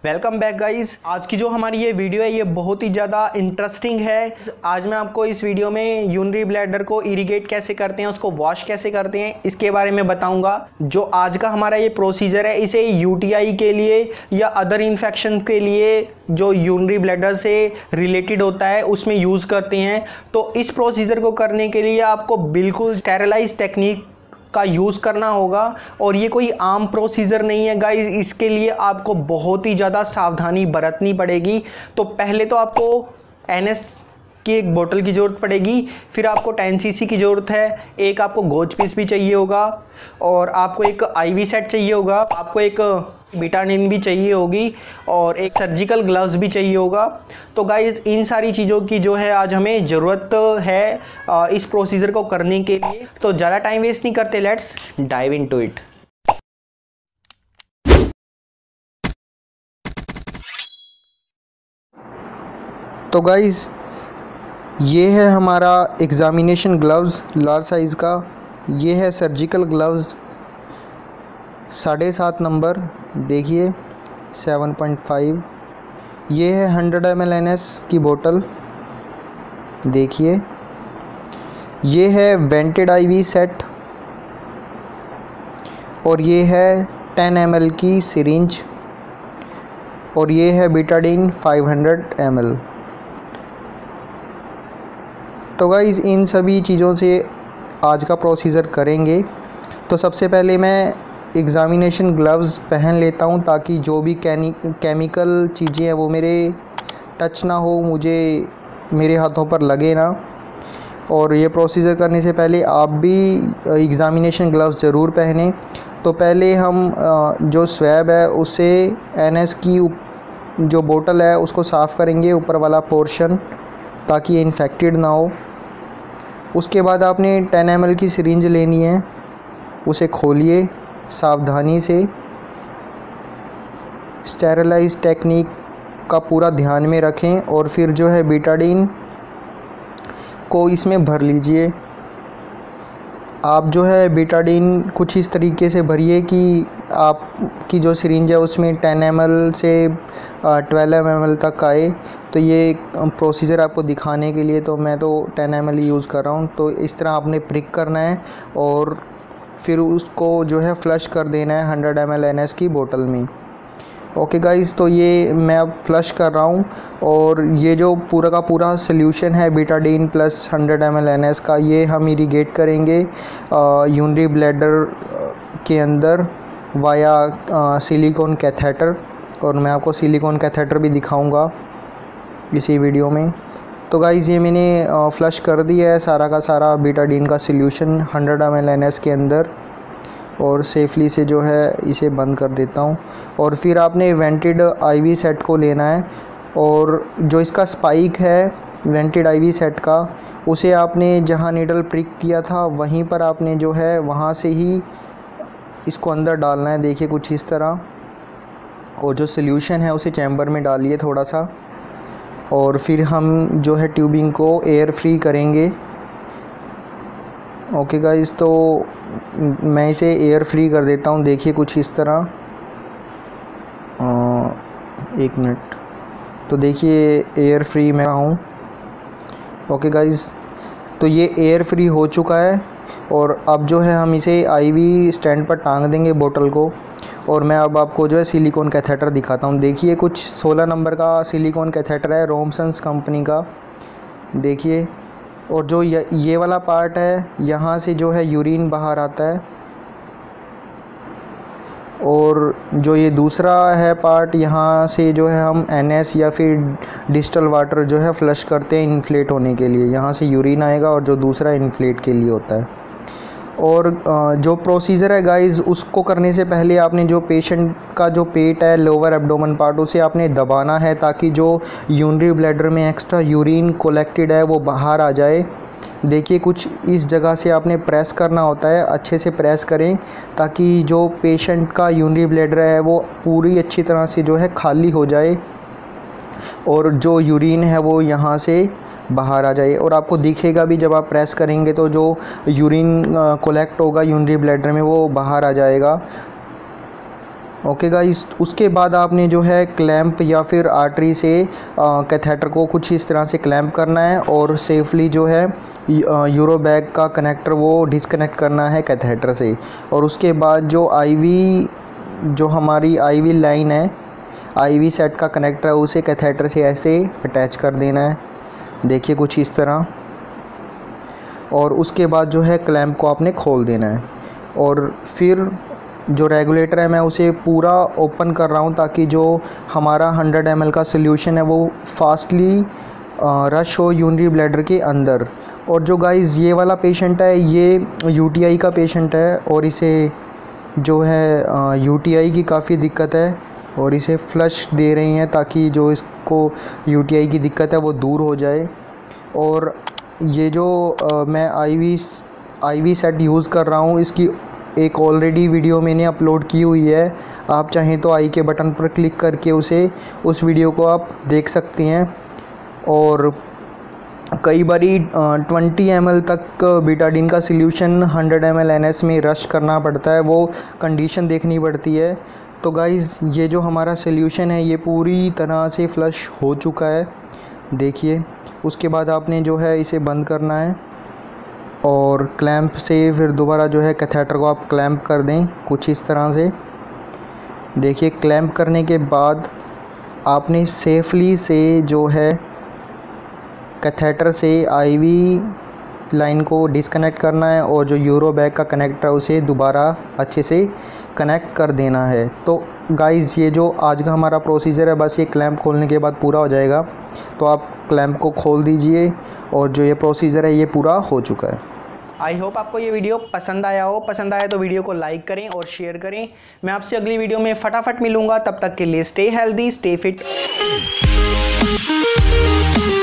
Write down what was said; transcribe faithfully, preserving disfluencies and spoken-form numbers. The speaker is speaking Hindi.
Welcome back guys. आज की जो हमारी ये वीडियो है ये बहुत ही ज़्यादा इंटरेस्टिंग है। आज मैं आपको इस वीडियो में यूरिनरी ब्लैडर को इरिगेट कैसे करते हैं, उसको वॉश कैसे करते हैं, इसके बारे में बताऊंगा। जो आज का हमारा ये प्रोसीजर है इसे यूटीआई के लिए या अदर इन्फेक्शन के लिए जो यूरिनरी ब्लैडर से रिलेटेड होता है उसमें यूज़ करते हैं। तो इस प्रोसीजर को करने के लिए आपको बिल्कुल स्टेरिलाइज टेक्निक का यूज़ करना होगा और ये कोई आम प्रोसीजर नहीं है गाइस। इसके लिए आपको बहुत ही ज़्यादा सावधानी बरतनी पड़ेगी। तो पहले तो आपको एनएस की एक बोतल की ज़रूरत पड़ेगी, फिर आपको टेन सीसी की ज़रूरत है, एक आपको गोज पीस भी चाहिए होगा और आपको एक आईवी सेट चाहिए होगा, आपको एक बीटाडिन भी चाहिए होगी और एक सर्जिकल ग्लव्स भी चाहिए होगा। तो गाइस इन सारी चीज़ों की जो है आज हमें ज़रूरत है इस प्रोसीजर को करने के लिए। तो ज़्यादा टाइम वेस्ट नहीं करते, लेट्स डाइव इनटू इट। तो गाइस ये है हमारा एग्ज़ामिनेशन ग्लव्स लार्ज साइज़ का। ये है सर्जिकल ग्लव्स साढ़े सात नंबर, देखिए सेवन पॉइंट फाइव। ये है hundred M L N S की बोतल, देखिए। ये है वेंटेड आईवी सेट और ये है टेन एम एल की सिरिंज और ये है Betadine five hundred M L. तो गाइस इन सभी चीज़ों से आज का प्रोसीजर करेंगे। तो सबसे पहले मैं एग्ज़ामिनेशन ग्लव्स पहन लेता हूं ताकि जो भी केमिकल चीज़ें हैं वो मेरे टच ना हो, मुझे मेरे हाथों पर लगे ना। और ये प्रोसीजर करने से पहले आप भी एग्ज़ामिनेशन ग्लव्स ज़रूर पहनें। तो पहले हम जो स्वैब है उससे एनएस की जो बोतल है उसको साफ़ करेंगे, ऊपर वाला पोर्शन, ताकि ये इन्फेक्टेड ना हो। उसके बाद आपने टेन एम एल की सिरिंज लेनी है, उसे खोलिए सावधानी से। स्टेरिलाइज टेक्निक का पूरा ध्यान में रखें और फिर जो है बीटाडिन को इसमें भर लीजिए। आप जो है बीटाडिन कुछ इस तरीके से भरिए कि आपकी जो सिरिंज है उसमें टेन एम एल से ट्वेल्व एम एल तक आए। तो ये प्रोसीजर आपको दिखाने के लिए तो मैं तो टेन एम एल यूज़ कर रहा हूँ। तो इस तरह आपने प्रिक करना है और फिर उसको जो है फ्लश कर देना है hundred M L N S की बोतल में। ओके गाइस, तो ये मैं अब फ्लश कर रहा हूँ और ये जो पूरा का पूरा सोल्यूशन है Betadine plus hundred M L N S का, ये हम इरिगेट करेंगे यूरिनरी ब्लैडर के अंदर वाया सिलिकॉन कैथेटर। और मैं आपको सिलिकॉन कैथेटर भी दिखाऊंगा इसी वीडियो में। तो गाइस ये मैंने फ्लश कर दिया है सारा का सारा बीटाडिन का solution hundred M L N S के अंदर और सेफली से जो है इसे बंद कर देता हूँ। और फिर आपने वेंटेड आईवी सेट को लेना है और जो इसका स्पाइक है वेंटेड आईवी सेट का, उसे आपने जहाँ नीडल प्रिक किया था वहीं पर आपने जो है वहाँ से ही इसको अंदर डालना है, देखिए कुछ इस तरह। और जो सोल्यूशन है उसे चैम्बर में डालिए थोड़ा सा और फिर हम जो है ट्यूबिंग को एयर फ्री करेंगे। ओके गाइस, तो मैं इसे एयर फ्री कर देता हूँ, देखिए कुछ इस तरह। आ, एक मिनट, तो देखिए एयर फ्री मैं हूँ। ओके गाइस, तो ये एयर फ्री हो चुका है और अब जो है हम इसे आईवी स्टैंड पर टांग देंगे बोतल को। और मैं अब आपको जो है सिलिकॉन कैथेटर दिखाता हूँ। देखिए कुछ सोलह नंबर का सिलिकॉन कैथेटर है रोमसन्स कंपनी का, देखिए। और जो ये, ये वाला पार्ट है यहाँ से जो है यूरिन बाहर आता है और जो ये दूसरा है पार्ट, यहाँ से जो है हम एनएस या फिर डिस्टल वाटर जो है फ्लश करते हैं इन्फ्लेट होने के लिए। यहाँ से यूरिन आएगा और जो दूसरा इन्फ्लेट के लिए होता है। और जो प्रोसीजर है गाइस उसको करने से पहले आपने जो पेशेंट का जो पेट है लोअर एब्डोमेन पार्ट, उसे आपने दबाना है ताकि जो यूरिनरी ब्लैडर में एक्स्ट्रा यूरिन कलेक्टेड है वो बाहर आ जाए। देखिए कुछ इस जगह से आपने प्रेस करना होता है, अच्छे से प्रेस करें ताकि जो पेशेंट का यूरिनरी ब्लैडर है वो पूरी अच्छी तरह से जो है खाली हो जाए और जो यूरिन है वो यहाँ से बाहर आ जाए। और आपको दिखेगा भी जब आप प्रेस करेंगे तो जो यूरिन कलेक्ट होगा यूरिनरी ब्लैडर में वो बाहर आ जाएगा। ओके गाइस, उसके बाद आपने जो है क्लैंप या फिर आर्टरी से कैथेटर को कुछ इस तरह से क्लैंप करना है और सेफली जो है यूरो बैग का कनेक्टर वो डिस्कनेक्ट करना है कैथेटर से। और उसके बाद जो आईवी जो हमारी आईवी लाइन है, आईवी सेट का कनेक्टर है, उसे कैथेटर से ऐसे अटैच कर देना है, देखिए कुछ इस तरह। और उसके बाद जो है क्लैंप को आपने खोल देना है और फिर जो रेगुलेटर है मैं उसे पूरा ओपन कर रहा हूँ ताकि जो हमारा हंड्रेड एम एल का सोल्यूशन है वो फास्टली रश हो यूरिनरी ब्लैडर के अंदर। और जो गाइस ये वाला पेशेंट है ये यूटीआई का पेशेंट है और इसे जो है यूटीआई की काफ़ी दिक्कत है और इसे फ्लश दे रही हैं ताकि जो इसको यूटीआई की दिक्कत है वो दूर हो जाए। और ये जो आ, मैं आईवी आईवी सेट यूज़ कर रहा हूँ इसकी एक ऑलरेडी वीडियो मैंने अपलोड की हुई है, आप चाहें तो आई के बटन पर क्लिक करके उसे उस वीडियो को आप देख सकते हैं। और कई बारी ट्वेंटी एम एल तक बीटाडीन का solution hundred M L N S में रश करना पड़ता है, वो कंडीशन देखनी पड़ती है। तो गाइज़ ये जो हमारा सॉल्यूशन है ये पूरी तरह से फ्लश हो चुका है, देखिए। उसके बाद आपने जो है इसे बंद करना है और क्लैंप से फिर दोबारा जो है कैथेटर को आप क्लैंप कर दें कुछ इस तरह से, देखिए। क्लैंप करने के बाद आपने सेफली से जो है कैथेटर से आईवी लाइन को डिस्कनेक्ट करना है और जो यूरो बैग का कनेक्टर उसे दोबारा अच्छे से कनेक्ट कर देना है। तो गाइज़ ये जो आज का हमारा प्रोसीजर है बस ये क्लैंप खोलने के बाद पूरा हो जाएगा। तो आप क्लैंप को खोल दीजिए और जो ये प्रोसीजर है ये पूरा हो चुका है। आई होप आपको ये वीडियो पसंद आया हो। पसंद आया तो वीडियो को लाइक करें और शेयर करें। मैं आपसे अगली वीडियो में फटाफट मिलूंगा, तब तक के लिए स्टे हेल्दी, स्टे फिट।